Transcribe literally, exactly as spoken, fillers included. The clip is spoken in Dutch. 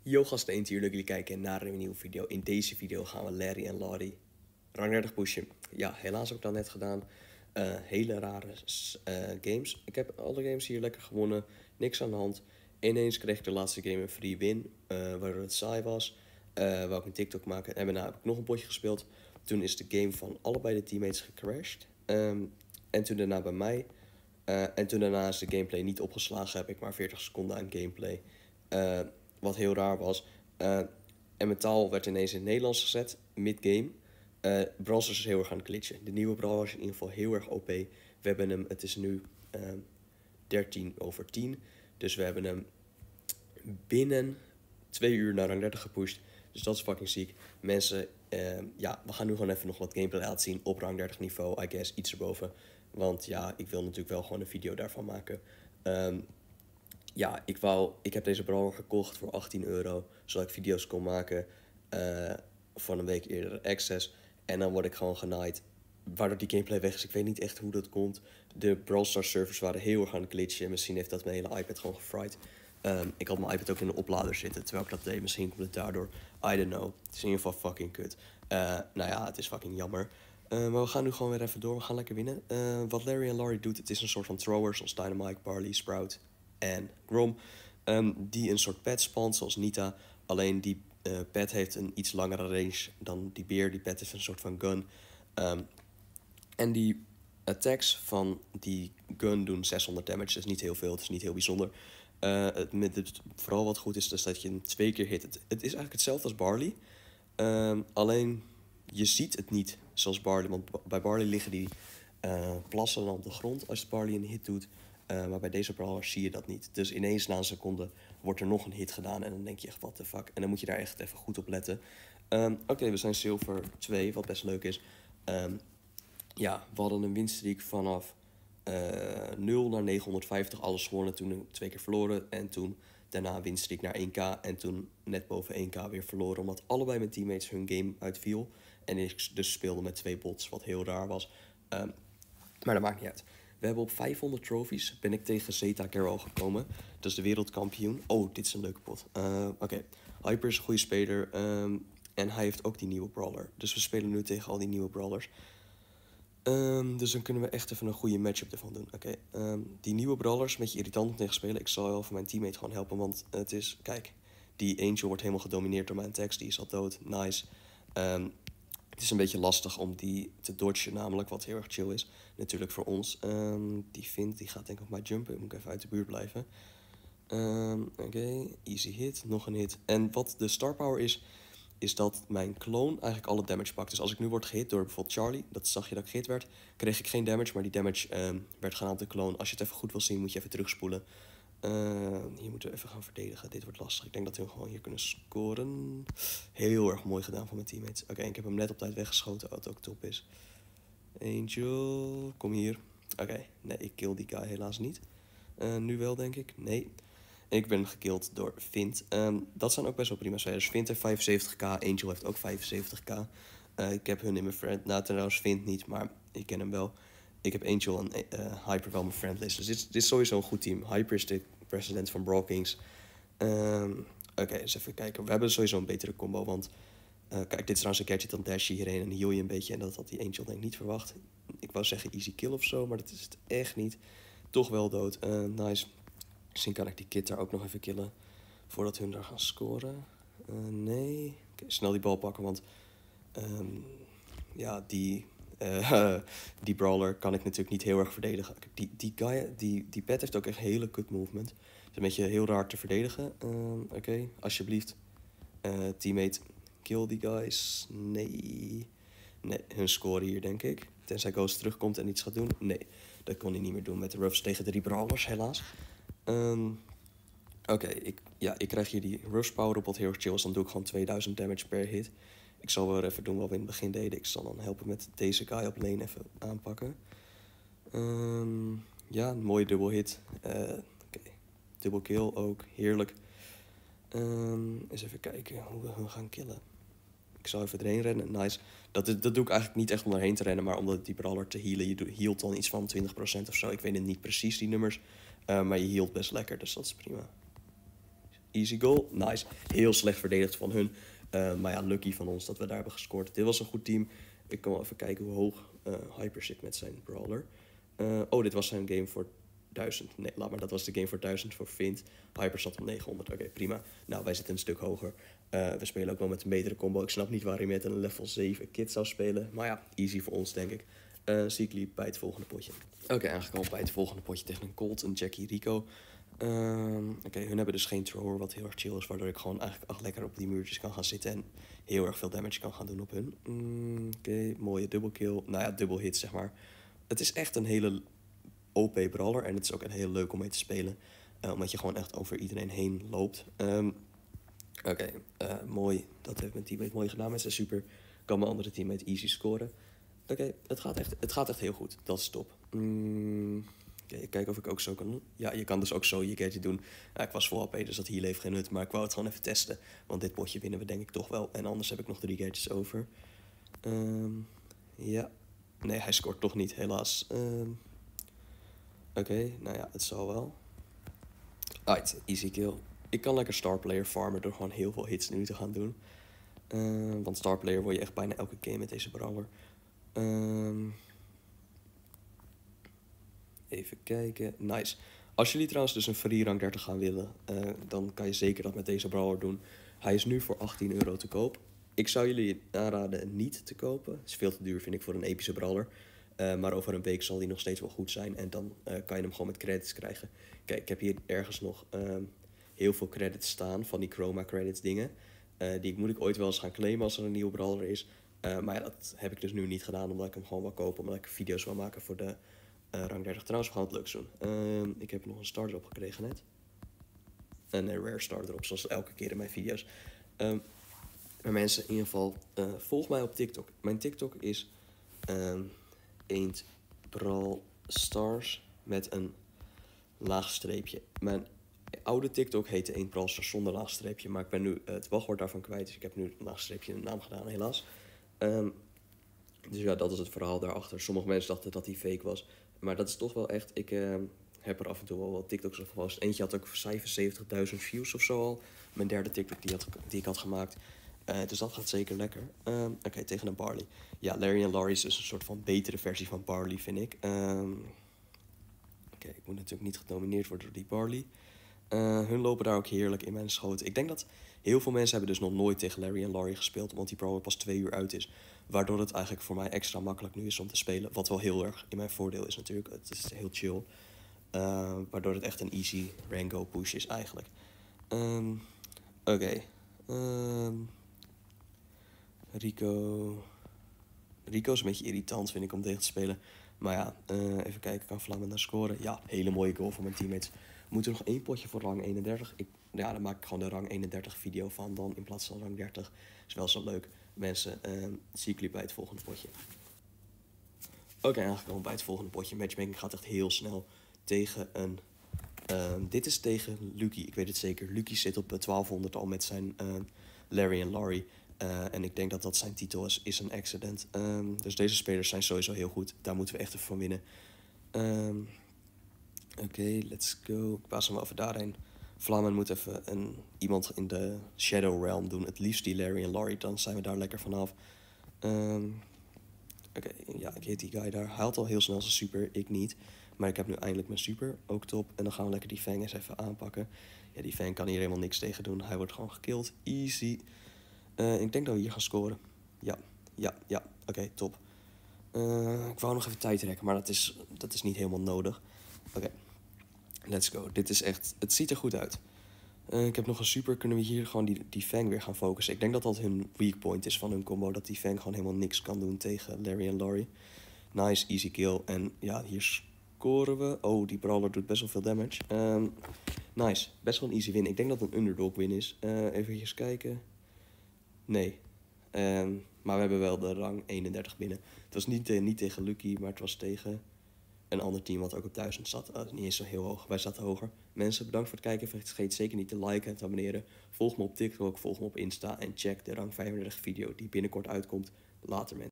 Yo gasten, eentje hier, leuk dat jullie kijken naar een nieuwe video. In deze video gaan we Larry en Laurie rang dertig pushen. Ja, helaas heb ik dat net gedaan. Uh, hele rare uh, games. Ik heb alle games hier lekker gewonnen, niks aan de hand. Ineens kreeg ik de laatste game een free win, uh, waardoor het saai was. Uh, wou ik een TikTok maken en daarna heb ik nog een potje gespeeld. Toen is de game van allebei de teammates gecrashed. Um, en toen daarna bij mij. Uh, en toen daarna is de gameplay niet opgeslagen, heb ik maar veertig seconden aan gameplay. Uh, wat heel raar was. Uh, en mijn taal werd ineens in het Nederlands gezet, mid-game. Uh, Brawl Stars is heel erg aan het glitchen. De nieuwe Brawl is in ieder geval heel erg O P. We hebben hem, het is nu uh, dertien over tien. Dus we hebben hem binnen twee uur naar rang dertig gepusht. Dus dat is fucking ziek. Mensen, uh, ja, we gaan nu gewoon even nog wat gameplay laten zien op rang dertig niveau. I guess, iets erboven. Want ja, ik wil natuurlijk wel gewoon een video daarvan maken. Um, Ja, ik, wou, ik heb deze brawler gekocht voor achttien euro, zodat ik video's kon maken uh, van een week eerder access. En dan word ik gewoon genaaid, waardoor die gameplay weg is. Ik weet niet echt hoe dat komt. De Brawl Stars servers waren heel erg aan het glitchen. Misschien heeft dat mijn hele iPad gewoon gefried. Um, ik had mijn iPad ook in een oplader zitten, terwijl ik dat deed. Misschien komt het daardoor. I don't know. Het is in ieder geval fucking kut. Uh, nou ja, het is fucking jammer. Uh, maar we gaan nu gewoon weer even door. We gaan lekker winnen. Uh, wat Larry en Laurie doet, het is een soort van throwers als Dynamite, Barley, Sprout en Grom, um, die een soort pet spant zoals Nita. Alleen die uh, pet heeft een iets langere range dan die beer. Die pet heeft een soort van gun. Um, en die attacks van die gun doen zeshonderd damage. Dat is niet heel veel, het is niet heel bijzonder. Uh, het, het, het, vooral wat goed is, is dat je hem twee keer hit. Het, het is eigenlijk hetzelfde als Barley. Um, alleen je ziet het niet zoals Barley. Want bij Barley liggen die uh, plassen dan op de grond als Barley een hit doet. Uh, maar bij deze brawlers zie je dat niet. Dus ineens na een seconde wordt er nog een hit gedaan. En dan denk je echt, what the fuck. En dan moet je daar echt even goed op letten. Um, Oké, okay, we zijn zilver twee, wat best leuk is. Um, ja, we hadden een winststreak vanaf uh, nul naar negenhonderdvijftig. Alles gewonnen, toen twee keer verloren. En toen daarna een winststreak naar één k. En toen net boven één k weer verloren. Omdat allebei mijn teammates hun game uitviel. En ik dus speelde met twee bots, wat heel raar was. Um, maar dat maakt niet uit. We hebben op vijfhonderd trophies ben ik tegen Zeta Carroll gekomen. Dat is de wereldkampioen. Oh, dit is een leuke pot. Uh, Oké, okay. Hyper is een goede speler. Um, en hij heeft ook die nieuwe brawler. Dus we spelen nu tegen al die nieuwe brawlers. Um, dus dan kunnen we echt even een goede matchup ervan doen. Oké, okay. um, die nieuwe brawlers, een beetje irritant om tegen te spelen. Ik zal wel van mijn teammate gewoon helpen, want het is... Kijk, die Angel wordt helemaal gedomineerd door mijn attacks. Die is al dood. Nice. Um, Het is een beetje lastig om die te dodgen, namelijk, wat heel erg chill is. Natuurlijk voor ons. Um, die vindt, die gaat denk ik op mij jumpen. Moet ik even uit de buurt blijven. Um, Oké, okay. Easy hit. Nog een hit. En wat de star power is, is dat mijn clone eigenlijk alle damage pakt. Dus als ik nu word gehit door bijvoorbeeld Charlie, dat zag je dat ik gehit werd, kreeg ik geen damage, maar die damage um, werd gedaan op de clone. Als je het even goed wil zien, moet je even terugspoelen. Uh, hier moeten we even gaan verdedigen. Dit wordt lastig. Ik denk dat we gewoon hier kunnen scoren. Heel erg mooi gedaan van mijn teammates. Oké, okay, ik heb hem net op tijd weggeschoten, wat ook top is. Angel, kom hier. Oké, okay. Nee, ik kill die guy helaas niet. Uh, nu wel, denk ik. Nee. Ik ben gekilld door Vint. Um, dat zijn ook best wel prima spelers. Vint heeft vijfenzeventig k, Angel heeft ook vijfenzeventig k. Uh, ik heb hun in mijn friend... Nou, trouwens Vint niet, maar ik ken hem wel. Ik heb Angel en uh, Hyper wel mijn friendlist. Dus dit, dit is sowieso een goed team. Hyper is de president van Brawl Kings. Um, Oké, okay, eens even kijken. We hebben sowieso een betere combo, want... Uh, kijk, dit is trouwens een gadget, dan dash je hierheen en heal je een beetje. En dat had die Angel denk ik niet verwacht. Ik wou zeggen easy kill of zo, maar dat is het echt niet. Toch wel dood. Uh, nice. Misschien kan ik die kid daar ook nog even killen. Voordat hun daar gaan scoren. Uh, nee. Okay, snel die bal pakken, want... Um, ja, die... Uh, die brawler kan ik natuurlijk niet heel erg verdedigen. Die, die guy, die, die pet heeft ook echt hele kut movement. Het is een beetje heel raar te verdedigen. Uh, Oké, okay, alsjeblieft. Uh, teammate, kill die guys. Nee. Nee, hun scoren hier, denk ik. Tenzij Ghost terugkomt en iets gaat doen. Nee, dat kon hij niet meer doen met de roughs tegen drie brawlers, helaas. Um, Oké, okay, ik, ja, ik krijg hier die rush power op wat heel erg chill is. Dan doe ik gewoon tweeduizend damage per hit. Ik zal wel even doen wat we in het begin deden. Ik zal dan helpen met deze guy op lane even aanpakken. Um, ja, een mooie dubbel hit. Uh, Oké, okay. Dubbel kill ook. Heerlijk. Um, eens even kijken hoe we hem gaan killen. Ik zal even erheen rennen. Nice. Dat, dat doe ik eigenlijk niet echt om erheen te rennen, maar om die brawler te healen. Je healt dan iets van twintig procent of zo. Ik weet het niet precies, die nummers. Uh, maar je healt best lekker, dus dat is prima. Easy goal. Nice. Heel slecht verdedigd van hun. Uh, maar ja, lucky van ons dat we daar hebben gescoord. Dit was een goed team. Ik kan wel even kijken hoe hoog uh, Hyper zit met zijn brawler. Uh, oh, dit was zijn game voor duizend. Nee, laat maar. Dat was de game voor duizend voor Vint. Hyper zat op negenhonderd. Oké, okay, prima. Nou, wij zitten een stuk hoger. Uh, we spelen ook wel met een betere combo. Ik snap niet waar hij met een level zeven kit zou spelen. Maar ja, easy voor ons, denk ik. Uh, Ziekli bij het volgende potje. Oké, okay, aangekomen bij het volgende potje tegen een Colt, een Jackie, Rico. Um, Oké, okay, hun hebben dus geen thrower, wat heel erg chill is. Waardoor ik gewoon eigenlijk echt lekker op die muurtjes kan gaan zitten. En heel erg veel damage kan gaan doen op hun. Mm, Oké, okay, mooie double kill. Nou ja, double hit, zeg maar. Het is echt een hele O P brawler. En het is ook een heel leuk om mee te spelen. Uh, omdat je gewoon echt over iedereen heen loopt. Um, Oké, okay, uh, mooi. Dat heeft mijn teammate mooi gedaan met zijn super. Kan mijn andere teammate easy scoren. Oké, okay, het, gaat echt, het gaat echt heel goed. Dat is top. Mm, Oké, okay, kijken of ik ook zo kan doen. Ja, je kan dus ook zo je gadget doen. Ja, ik was vol H P, dus dat hier heeft geen nut. Maar ik wou het gewoon even testen. Want dit potje winnen we denk ik toch wel. En anders heb ik nog drie gadgets over. Um, ja. Nee, hij scoort toch niet, helaas. Um, Oké, okay, nou ja, het zal wel. Alright, easy kill. Ik kan lekker starplayer farmen door gewoon heel veel hits nu te gaan doen. Uh, want starplayer word je echt bijna elke game met deze brawler. Um, even kijken. Nice. Als jullie trouwens dus een free rank dertig gaan willen, uh, dan kan je zeker dat met deze brawler doen. Hij is nu voor achttien euro te koop. Ik zou jullie aanraden niet te kopen. Het is veel te duur, vind ik, voor een epische brawler. Uh, maar over een week zal die nog steeds wel goed zijn. En dan uh, kan je hem gewoon met credits krijgen. Kijk, ik heb hier ergens nog um, heel veel credits staan van die chroma credits dingen. Uh, die moet ik ooit wel eens gaan claimen als er een nieuwe brawler is. Uh, maar ja, dat heb ik dus nu niet gedaan, omdat ik hem gewoon wil kopen. Omdat ik video's wil maken voor de uh, rang dertig. Trouwens, we gaan het leuks doen. Uh, ik heb nog een starter op gekregen net. En een rare starter op, zoals elke keer in mijn video's. Um, maar mensen, in ieder geval, uh, volg mij op TikTok. Mijn TikTok is um, Eend Brawl Stars met een laag streepje. Mijn oude TikTok heette Eend Brawl Stars zonder laag streepje. Maar ik ben nu het wachtwoord daarvan kwijt. Dus ik heb nu een laag streepje in de naam gedaan, helaas. Um, dus ja, dat is het verhaal daarachter. Sommige mensen dachten dat die fake was. Maar dat is toch wel echt... Ik uh, heb er af en toe wel wat TikToks op gepost. Eentje had ook zevenenzeventigduizend views of zo al. Mijn derde TikTok die, had, die ik had gemaakt. Uh, dus dat gaat zeker lekker. Um, Oké, okay, tegen een Barley. Ja, Larry en Laurie is dus een soort van betere versie van Barley, vind ik. Um, Oké, okay, ik moet natuurlijk niet genomineerd worden door die Barley. Uh, hun lopen daar ook heerlijk in mijn schoot. Ik denk dat heel veel mensen hebben dus nog nooit tegen Larry en Laurie gespeeld, omdat die brawler pas twee uur uit is. Waardoor het eigenlijk voor mij extra makkelijk nu is om te spelen. Wat wel heel erg in mijn voordeel is natuurlijk. Het is heel chill. Uh, waardoor het echt een easy rango push is eigenlijk. Um, Oké. Okay. Um, Rico... Rico is een beetje irritant, vind ik, om tegen te spelen. Maar ja, uh, even kijken, kan Vlammen naar scoren? Ja, hele mooie goal van mijn teammates. We moeten nog één potje voor rang eenendertig. Ik, ja, dan maak ik gewoon de rang eenendertig video van dan, in plaats van rang dertig. Is wel zo leuk. Mensen, uh, zie ik jullie bij het volgende potje. Oké, okay, aangekomen bij het volgende potje. Matchmaking gaat echt heel snel tegen een... Uh, dit is tegen Lucky, ik weet het zeker. Lucky zit op twaalfhonderd al met zijn uh, Larry en Laurie. Uh, en ik denk dat dat zijn titel is, is een accident. Um, dus deze spelers zijn sowieso heel goed. Daar moeten we echt even van winnen. Um, Oké, okay, let's go. Ik paas hem wel even daarheen. Vlammen moet even een, iemand in de Shadow Realm doen. Het liefst die Larry en Laurie, dan zijn we daar lekker vanaf. Um, Oké, okay, ja, ik hit die guy daar. Hij haalt al heel snel zijn super, ik niet. Maar ik heb nu eindelijk mijn super, ook top. En dan gaan we lekker die Fang eens even aanpakken. Ja, die Fang kan hier helemaal niks tegen doen. Hij wordt gewoon gekilld, easy. Uh, ik denk dat we hier gaan scoren. Ja, ja, ja. Oké, okay, top. Uh, ik wou nog even tijd rekken, maar dat is, dat is niet helemaal nodig. Oké, okay. Let's go. Dit is echt... Het ziet er goed uit. Uh, ik heb nog een super. Kunnen we hier gewoon die, die Fang weer gaan focussen? Ik denk dat dat hun weak point is van hun combo. Dat die Fang gewoon helemaal niks kan doen tegen Larry en Laurie. Nice, easy kill. En ja, hier scoren we. Oh, die brawler doet best wel veel damage. Um, nice. Best wel een easy win. Ik denk dat het een underdog win is. Uh, even eens kijken. Nee. Um, maar we hebben wel de rang eenendertig binnen. Het was niet, uh, niet tegen Lucky, maar het was tegen een ander team wat ook op duizend zat. Uh, niet eens zo heel hoog. Wij zaten hoger. Mensen, bedankt voor het kijken. Vergeet zeker niet te liken en te abonneren. Volg me op TikTok, volg me op Insta en check de rang vijfendertig video die binnenkort uitkomt. Later, mensen.